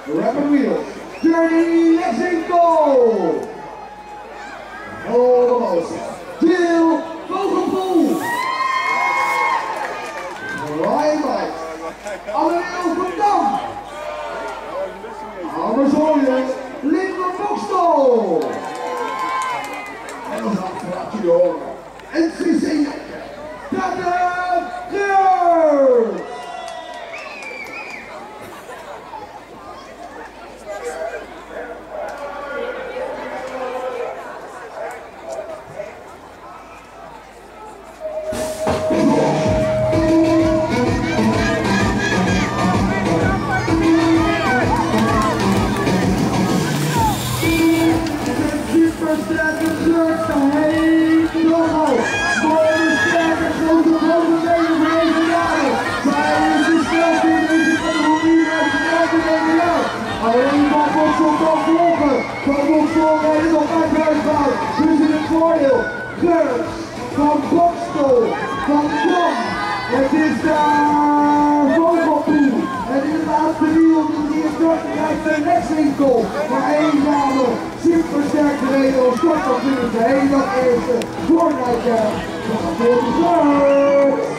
Rapid wheels. Journey Lexington. Almost. Deel Vogelpoel. Rijnwijk. Allereerst van Dam. Ammersoyen. Linker Bokstel. En dan gaat je horen. NCC. Taten Geurt. Alleen van Boksel kan volgen. Van Boksel rijden nog uit Huisbouw. Dus in het voordeel. Geurt van Boksel van Dam. Het is daar Vogelpoel. En in de laatste wiel die is teruggerijdt bij Lexington. Maar eenzame, supersterk gereden op start van de hele eerste voorrijder van de Geurt.